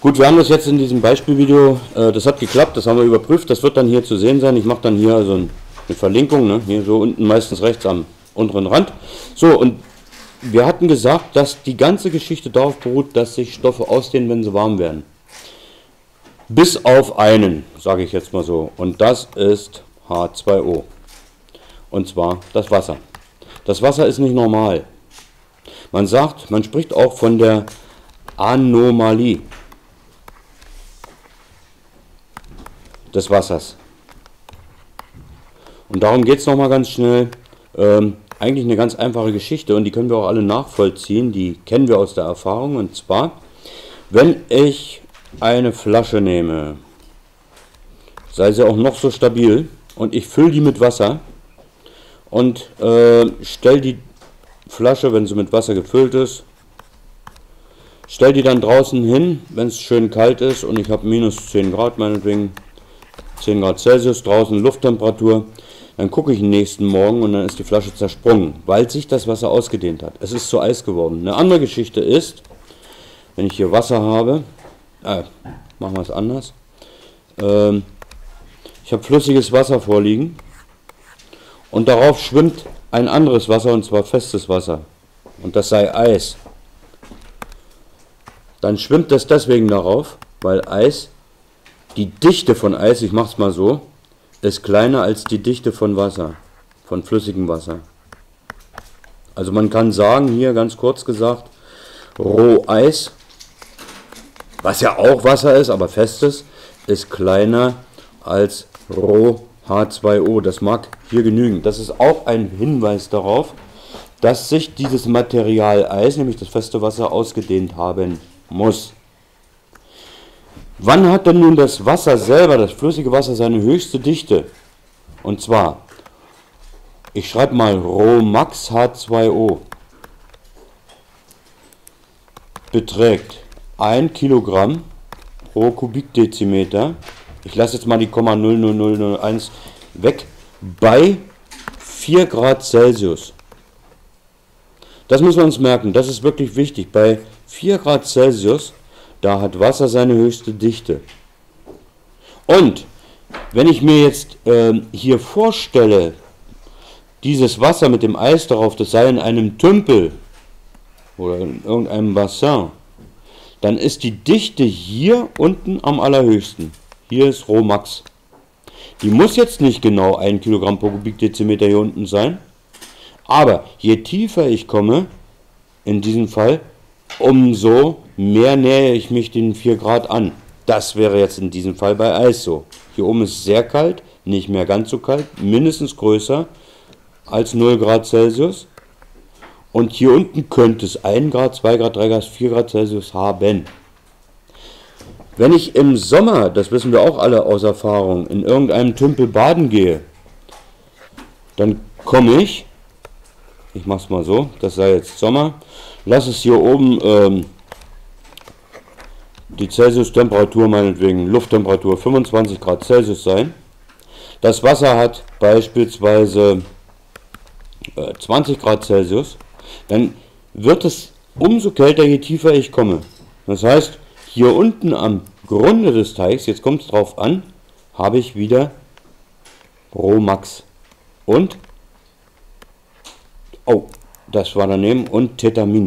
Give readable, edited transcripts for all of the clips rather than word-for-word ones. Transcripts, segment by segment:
Gut, wir haben das jetzt in diesem Beispielvideo, das hat geklappt, das haben wir überprüft, das wird dann hier zu sehen sein. Ich mache dann hier also eine Verlinkung, ne? Hier so unten meistens rechts am unteren Rand. So, und wir hatten gesagt, dass die ganze Geschichte darauf beruht, dass sich Stoffe ausdehnen, wenn sie warm werden. Bis auf einen, sage ich jetzt mal so, und das ist H2O. Und zwar das Wasser. Das Wasser ist nicht normal. Man sagt, man spricht auch von der Anomalie des Wassers. Und darum geht es nochmal ganz schnell. Eigentlich eine ganz einfache Geschichte und die können wir auch alle nachvollziehen. Die kennen wir aus der Erfahrung. Und zwar, wenn ich eine Flasche nehme, sei sie auch noch so stabil, und ich fülle die mit Wasser und stelle die Flasche, wenn sie mit Wasser gefüllt ist, stelle die dann draußen hin, wenn es schön kalt ist und ich habe minus 10 Grad, meinetwegen 10 Grad Celsius, draußen Lufttemperatur, dann gucke ich den nächsten Morgen und dann ist die Flasche zersprungen, weil sich das Wasser ausgedehnt hat. Es ist zu Eis geworden. Eine andere Geschichte ist, wenn ich hier Wasser habe, machen wir es anders, ich habe flüssiges Wasser vorliegen und darauf schwimmt ein anderes Wasser, und zwar festes Wasser, und das sei Eis. Dann schwimmt das deswegen darauf, weil Eis, die Dichte von Eis, ich mache es mal so, ist kleiner als die Dichte von Wasser, von flüssigem Wasser. Also man kann sagen, hier ganz kurz gesagt, Roheis, was ja auch Wasser ist, aber festes, ist kleiner als Roh-H2O. Das mag hier genügen. Das ist auch ein Hinweis darauf, dass sich dieses Material Eis, nämlich das feste Wasser, ausgedehnt haben muss. Wann hat denn nun das Wasser selber, das flüssige Wasser, seine höchste Dichte? Und zwar, ich schreibe mal Rhomax H2O, beträgt 1 Kilogramm pro Kubikdezimeter. Ich lasse jetzt mal die 0,00001 weg, bei 4 Grad Celsius. Das müssen wir uns merken, das ist wirklich wichtig. Bei 4 Grad Celsius, da hat Wasser seine höchste Dichte. Und wenn ich mir jetzt hier vorstelle, dieses Wasser mit dem Eis darauf, das sei in einem Tümpel oder in irgendeinem Bassin, dann ist die Dichte hier unten am allerhöchsten. Hier ist Rhomax. Die muss jetzt nicht genau 1 Kilogramm pro Kubikdezimeter hier unten sein, aber je tiefer ich komme, in diesem Fall, umso mehr nähere ich mich den 4 Grad an. Das wäre jetzt in diesem Fall bei Eis so. Hier oben ist es sehr kalt, nicht mehr ganz so kalt, mindestens größer als 0 Grad Celsius. Und hier unten könnte es 1 Grad, 2 Grad, 3 Grad, 4 Grad Celsius haben. Wenn ich im Sommer, das wissen wir auch alle aus Erfahrung, in irgendeinem Tümpel baden gehe, dann komme ich mache es mal so, das sei jetzt Sommer, lass es hier oben die Celsius-Temperatur, meinetwegen Lufttemperatur 25 Grad Celsius sein. Das Wasser hat beispielsweise 20 Grad Celsius, dann wird es umso kälter, je tiefer ich komme. Das heißt, hier unten am Grunde des Teichs, jetzt kommt es drauf an, habe ich wieder Rhomax und, oh, das war daneben, und Thetamin.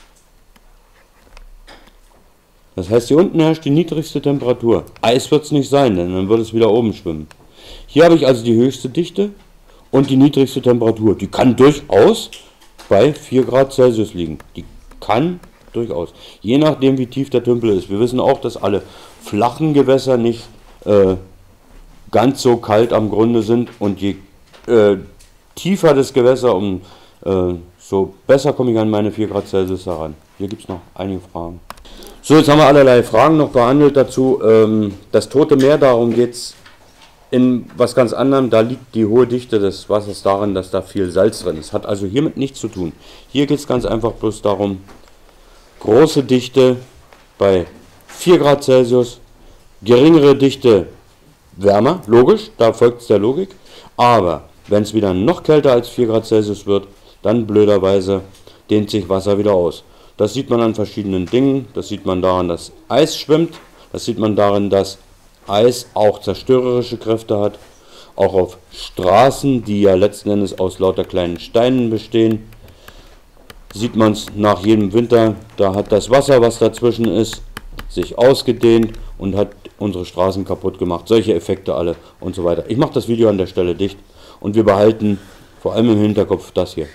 Das heißt, hier unten herrscht die niedrigste Temperatur. Eis wird es nicht sein, denn dann würde es wieder oben schwimmen. Hier habe ich also die höchste Dichte und die niedrigste Temperatur. Die kann durchaus bei 4 Grad Celsius liegen. Die kann durchaus. Je nachdem, wie tief der Tümpel ist. Wir wissen auch, dass alle flachen Gewässer nicht ganz so kalt am Grunde sind. Und je tiefer das Gewässer, so besser komme ich an meine 4 Grad Celsius heran. Hier gibt es noch einige Fragen. So, jetzt haben wir allerlei Fragen noch behandelt dazu. Das Tote Meer, darum geht es in was ganz anderem. Da liegt die hohe Dichte des Wassers darin, dass da viel Salz drin ist. Hat also hiermit nichts zu tun. Hier geht es ganz einfach bloß darum, große Dichte bei 4 Grad Celsius, geringere Dichte wärmer, logisch, da folgt es der Logik. Aber wenn es wieder noch kälter als 4 Grad Celsius wird, dann blöderweise dehnt sich Wasser wieder aus. Das sieht man an verschiedenen Dingen. Das sieht man daran, dass Eis schwimmt. Das sieht man darin, dass Eis auch zerstörerische Kräfte hat. Auch auf Straßen, die ja letzten Endes aus lauter kleinen Steinen bestehen, sieht man es nach jedem Winter. Da hat das Wasser, was dazwischen ist, sich ausgedehnt und hat unsere Straßen kaputt gemacht. Solche Effekte alle und so weiter. Ich mache das Video an der Stelle dicht und wir behalten vor allem im Hinterkopf das hier.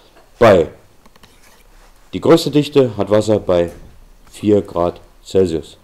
Die größte Dichte hat Wasser bei 4 Grad Celsius.